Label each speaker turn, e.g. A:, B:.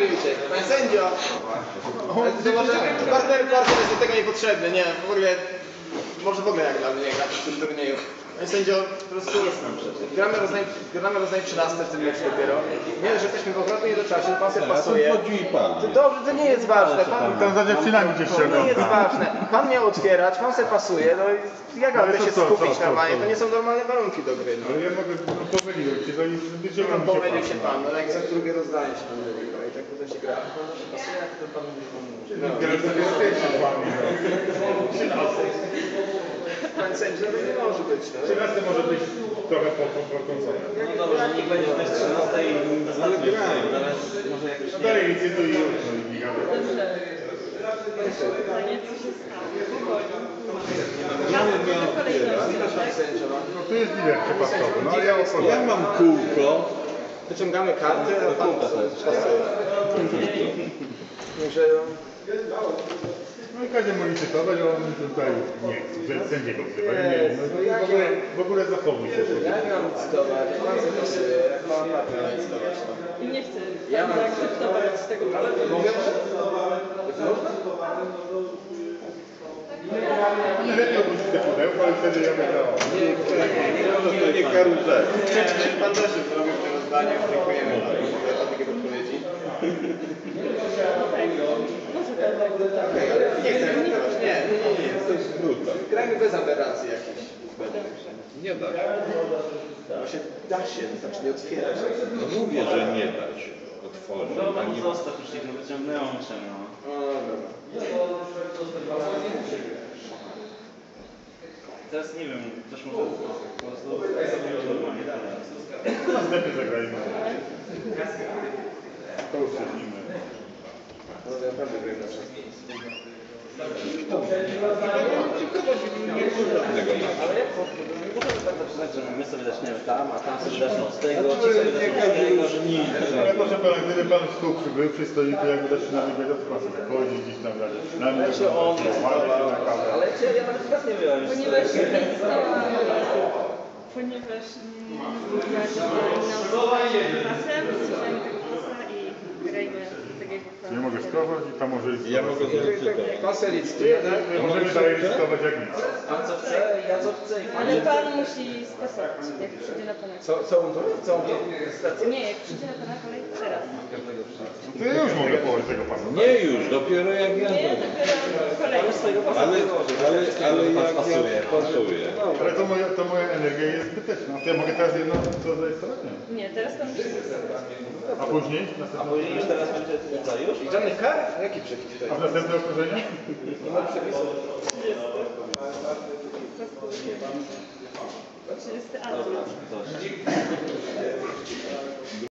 A: Milczeć. Panie sędzio! Partner jest do tego niepotrzebny, nie, w ogóle, może w ogóle jak dla mnie gra w tym turnieju. Panie sędzio, po prostu gramy rozdanie 13 w tym meczu dopiero. Nie, że jesteśmy dwukrotnie nie do czasu, pan sobie pasuje. To dobrze, to nie jest ważne.
B: Tam za dziewczynami gdzieś
A: To nie jest ważne. Pan miał otwierać, pan sobie pasuje, no i jak mamy się skupić normalnie, to nie są normalne warunki do gry.
B: Ale ja mogę, pomyliłem się, to nic
A: No pomylił się pan, no jak za drugie rozdanie się pan mówi, no i tak potem się gra. Pasuje, jak to pan mówi, pan mówi. Pan sędzia, no nie może być.
B: 13 może być trochę pokręcone.
C: No dobrze, niech będzie też 13 i wystarczy. Może jakoś
B: No dalej licytuj i już.
D: Pytanie, co się stało?
B: No tu jest lider przypadkowy, no ale ja otworzę.
E: Ja mam kółko.
A: Wyciągamy karty, a pan pasuje. Także...
B: No i każdy może licytować, a on tutaj nie chce, sędziego wzywa. W ogóle zachowuj się.
A: Ja nie mam licytować, pan sobie pasuje, jak pan partner ma licytować.
D: I nie chcę zaakceptować tego problemu.
A: Mogę?
B: Nie lepiej obrócić te pudełko, ale wtedy ja wygrałam.
E: Nie karuzel.
A: Pan też już zrobił w tym rozdaniu, dziękujemy za takie podpowiedzi.
D: Może tak,
A: Nie chcę akceptować, nie,
E: To jest brutal.
A: grajmy bez aberracji jakichś.
E: Nie da się.
A: Właśnie da się, znaczy nie otwierać.
E: No mówię, że nie da się otworzyć.
C: Dobra,
E: Ani...
C: zostaw już ich, no wyciągnęłam się, no.
A: O, dobra.
C: Teraz nie wiem, ktoś może po prostu normalnie dalej.
B: Następnie zagrajmy. To już przejdźmy.
A: No to naprawdę gram na czas.
C: Ale jak możemy tak zaczynać, że my sobie zaczniemy tam, a tam sobie zaczną z tego, ci sobie zaczną z tego, że nie.
B: Ale proszę pana, gdyby pan w stół przybył, przystoi, to jakby zaczynamy gadać, to pan sobie chodzi gdzieś tam dalej.
C: Ale się on ale ja nawet teraz nie wyjąłem.
D: Ponieważ nie została, ponieważ nie została pasem, słyszałem tego pasa i grajmy takiego pasa.
B: Nie mogę spróbować i tam może licytować.
E: Ja mogę zalicytować.
A: Pan se licytuje, tak?
B: Możemy dalej licytować jak nic.
C: Pan co chce, ja co chcę i
D: Ale pan musi spasować, jak przyjdzie na pana kolej.
A: Co on to? Co on to? Stację?
D: Nie, jak przyjdzie na pana kolej, teraz.
B: To ja już mogę położyć tego pana.
E: Nie już, dopiero jak ja
D: Nie,
E: będę.
D: dopiero kolej.
E: Ale jak ja pasuje.
B: Ale to moja energia jest zbyteczna. To ja mogę teraz jedno co zarejestrować? Nie.
D: Nie, teraz pan musi spasować.
B: A później?
C: A później już teraz będzie co już?
A: I żadnych kar? Jaki przepis to
B: A
A: jest?
B: w następne okrążenie?
A: Nie ma przepisów.
D: 30 albo.